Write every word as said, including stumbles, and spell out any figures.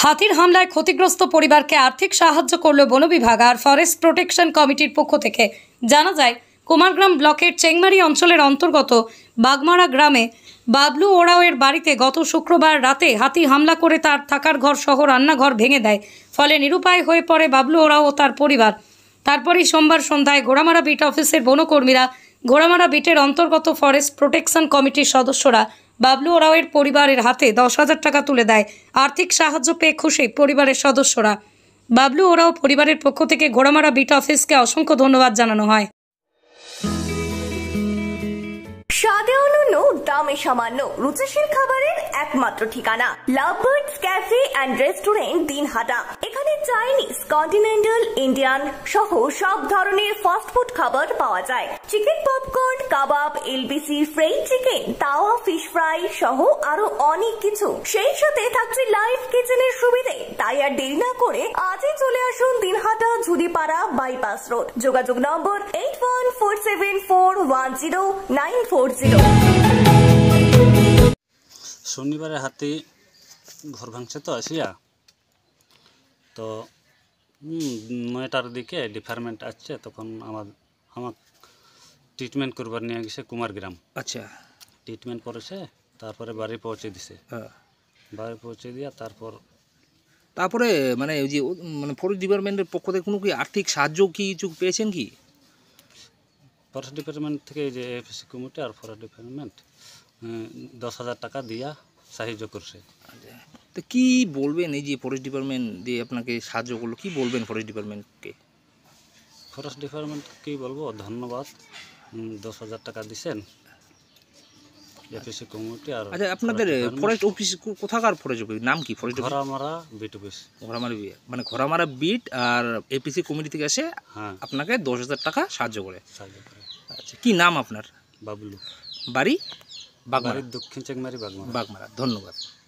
হাতির হামলায় ক্ষতিগ্রস্ত পরিবারকে আর্থিক সাহায্য করল বন বিভাগ আর ফরেস্ট প্রোটেকশন কমিটির পক্ষ থেকে। জানা যায়, কুমারগ্রাম ব্লকের চেংমারি অঞ্চলের অন্তর্গত বাগমারা গ্রামে বাবলু ওরাওয়ের বাড়িতে গত শুক্রবার রাতে হাতি হামলা করে তার থাকার ঘর সহ রান্নাঘর ভেঙে দেয়। ফলে নিরুপায় হয়ে পড়ে বাবলু ওরাও ও তার পরিবার। তারপরেই সোমবার সন্ধ্যায় ঘোড়ামারা বিট অফিসের বনকর্মীরা, ঘোড়ামারা বিটের অন্তর্গত ফরেস্ট প্রোটেকশন কমিটির সদস্যরা বাবলু ওরাওয়ের পরিবারের হাতে দশ হাজার টাকা তুলে দেয়। আর্থিক সাহায্য পেয়ে খুশি পরিবারের সদস্যরা। বাবলু ওরাও পরিবারের পক্ষ থেকে ঘোড়ামারা বিট অফিসকে অসংখ্য ধন্যবাদ জানানো হয়। স্বাদে অনন্য, দামে সামান্য, রুচিশীল খাবারের একমাত্র ঠিকানা lovebirds cafe and restaurant, Dinhata. এখানে চাইনিজ, কন্টিনেন্টাল, ইন্ডিয়ান সহ সব ধরনের ফাস্টফুড খাবার পাওয়া যায়। চিকেন পপকর্ন, কাবাব, LBC, fried chicken, tawa fish fry সহ আরো অনেক কিছু। সেই সাথে থাকছে লাইভ কিচেনের সুবিধে। তাই আর দেরি না করে আজই চলে আসুন দিনহাটা ঝুড়িপাড়া বাইপাস রোড। যোগাযোগ number eight one four seven four one zero nine four zero. শনিবারে হাতি ঘর ভাঙছে তো আসিয়া, তো নয়টার দিকে ডিপার্টমেন্ট আসছে, তখন আমার আমার ট্রিটমেন্ট করবার নিয়ে গেছে কুমারগ্রাম। আচ্ছা, ট্রিটমেন্ট করেছে, তারপরে বাড়ি পৌঁছে দিছে। হ্যাঁ, বাড়ি পৌঁছে দিয়া তারপর তারপরে মানে ওই যে মানে ফরেস্ট ডিপার্টমেন্টের পক্ষ থেকে কোনো কি আর্থিক সাহায্য কি কিছু পেয়েছেন কি? ফরেস্ট ডিপার্টমেন্ট থেকে যে এফএসসি কমিটি আর ফরেস্ট ডিপার্টমেন্ট দশ হাজার টাকা দিয়া সাহায্য করছে। তো কি বলবেন এই যে ফরেস্ট ডিপার্টমেন্ট দিয়ে আপনাকে সাহায্য করলো, কি বলবেন ফরেস্ট ডিপার্টমেন্টকে? ফরেস্ট ডিপার্টমেন্ট কি বলবো, ধন্যবাদ। দশ হাজার টাকা দিচ্ছেন এফএসসি কমিটি আর। আচ্ছা, আপনাদের ফরেস্ট অফিস কোথাকার ফরেস্ট অফিস নাম কি? Forest Ghoramara beat office. Ghoramara beat মানে ঘোড়ামারা বিট আর এপিসি কমিটি থেকে এসে হ্যাঁ আপনাকে দশ হাজার টাকা সাহায্য করে। সাহায্য করে। আচ্ছা, কি নাম আপনার? বাবলু। বাড়ি? বাগমারা, দক্ষিণ চেংমারি, বাগমারা। বাগমারা। ধন্যবাদ।